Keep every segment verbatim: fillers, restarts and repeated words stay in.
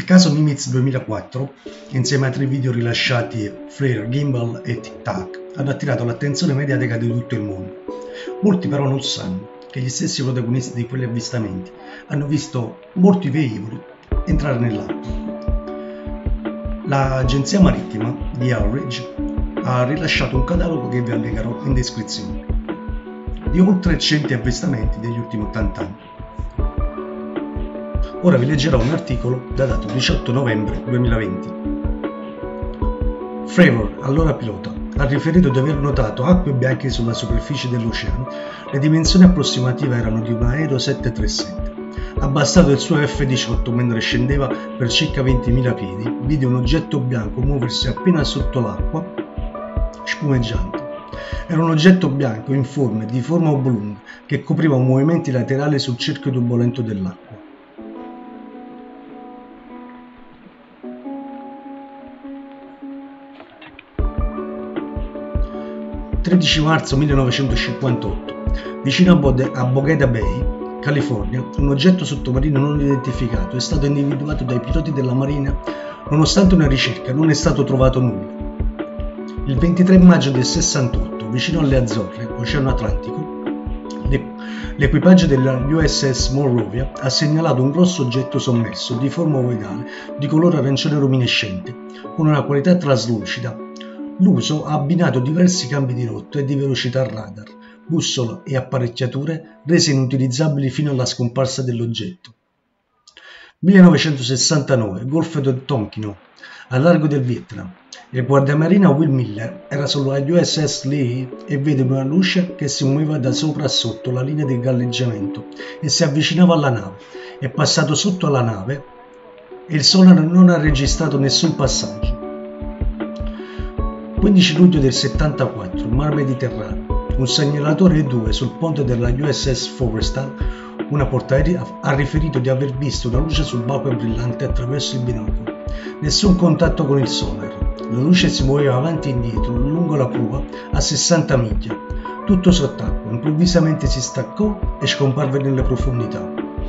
caso Nimitz duemilaquattro, insieme a tre video rilasciati Flare, Gimbal e Tic Tac, hanno attirato l'attenzione mediatica di tutto il mondo. Molti però non sanno che gli stessi protagonisti di quegli avvistamenti hanno visto molti velivoli entrare nell'acqua. L'agenzia marittima di Outreach ha rilasciato un catalogo che vi allegherò in descrizione, di oltre cento avvistamenti degli ultimi ottanta anni. Ora vi leggerò un articolo datato diciotto novembre duemilaventi. Fravor, allora pilota, ha riferito di aver notato acque bianche sulla superficie dell'oceano. Le dimensioni approssimative erano di un aereo sette tre sette. Abbassato il suo F diciotto mentre scendeva per circa ventimila piedi, vide un oggetto bianco muoversi appena sotto l'acqua, spumeggiante. Era un oggetto bianco informe, di forma oblunga, che copriva movimenti laterali sul cerchio turbolento dell'acqua. tredici marzo millenovecentocinquantotto, vicino a Bogueda Bay, California, un oggetto sottomarino non identificato è stato individuato dai piloti della Marina. Nonostante una ricerca, non è stato trovato nulla. Il ventitré maggio del sessantotto, vicino alle Azzorre, Oceano Atlantico, l'equipaggio della U S S Monrovia ha segnalato un grosso oggetto sommerso di forma ovoidale di colore arancione luminescente, con una qualità traslucida. L'uso ha abbinato diversi cambi di rotta e di velocità radar, bussola e apparecchiature rese inutilizzabili fino alla scomparsa dell'oggetto. millenovecentosessantanove, Golfo del Tonkin, al largo del Vietnam. Il guardiamarina Will Miller era sulla U S S Lee e vede una luce che si muoveva da sopra a sotto la linea di galleggiamento e si avvicinava alla nave. È passato sotto alla nave e il sonar non ha registrato nessun passaggio. quindici luglio del settantaquattro, Mar Mediterraneo. Un segnalatore E due sul ponte della U S S Forrestal, una portaerei, ha riferito di aver visto una luce subacquea brillante attraverso il binocolo. Nessun contatto con il sonar. La luce si muoveva avanti e indietro lungo la prua a sessanta miglia, tutto sott'acqua. Improvvisamente si staccò e scomparve nelle profondità.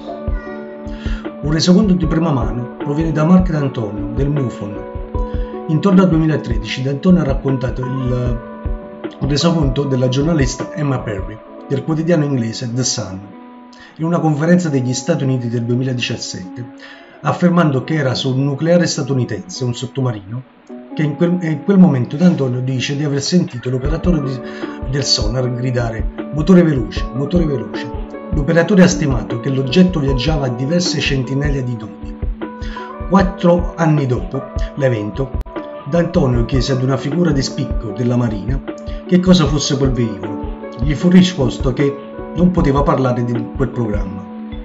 Un resoconto di prima mano proviene da Mark D'Antonio del MUFON. Intorno al duemilatredici D'Antonio ha raccontato il resoconto della giornalista Emma Perry del quotidiano inglese The Sun in una conferenza degli Stati Uniti del duemiladiciassette, affermando che era sul nucleare statunitense, un sottomarino, che in quel, in quel momento D'Antonio dice di aver sentito l'operatore di, del sonar gridare «motore veloce, motore veloce». L'operatore ha stimato che l'oggetto viaggiava a diverse centinaia di nodi. Quattro anni dopo l'evento, D'Antonio chiese ad una figura di spicco della Marina che cosa fosse quel velivolo. Gli fu risposto che non poteva parlare di quel programma.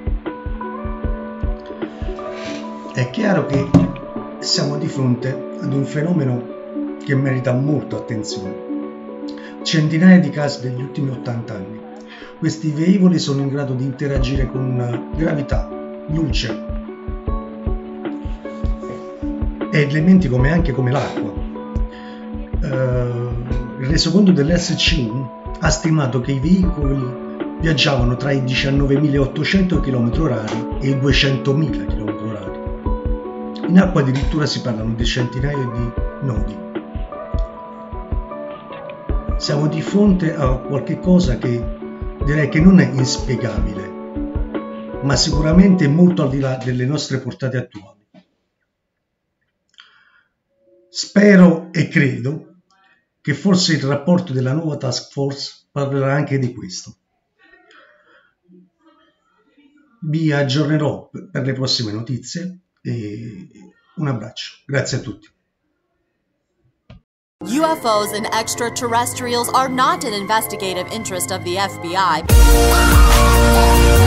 È chiaro che siamo di fronte ad un fenomeno che merita molta attenzione. Centinaia di casi negli ultimi ottanta anni. Questi velivoli sono in grado di interagire con gravità, luce e elementi come anche come l'acqua. Uh, il resoconto dell'S C uno ha stimato che i veicoli viaggiavano tra i diciannovemilaottocento chilometri orari e i duecentomila chilometri orari. In acqua addirittura si parlano di centinaia di nodi. Siamo di fronte a qualche cosa che direi che non è inspiegabile, ma sicuramente molto al di là delle nostre portate attuali. Spero e credo che forse il rapporto della nuova task force parlerà anche di questo. Vi aggiornerò per le prossime notizie e un abbraccio. Grazie a tutti. U F Os and extraterrestrials are not an investigative interest of the F B I.